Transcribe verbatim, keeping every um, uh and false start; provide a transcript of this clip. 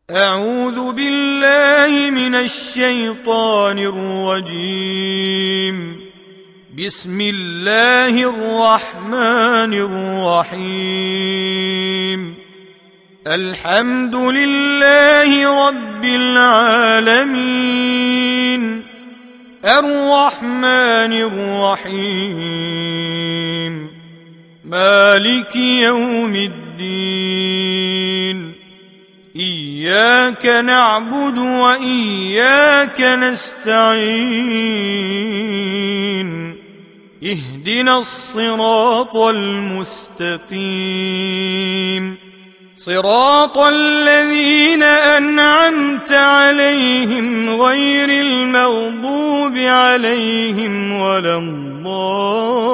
أعوذ بالله من الشيطان الرجيم. بسم الله الرحمن الرحيم. الحمد لله رب العالمين، الرحمن الرحيم، مالك يوم الدين. إياك نعبد وإياك نستعين. اهدنا الصراط المستقيم، صراط الذين أنعمت عليهم غير المغضوب عليهم ولا الضالين.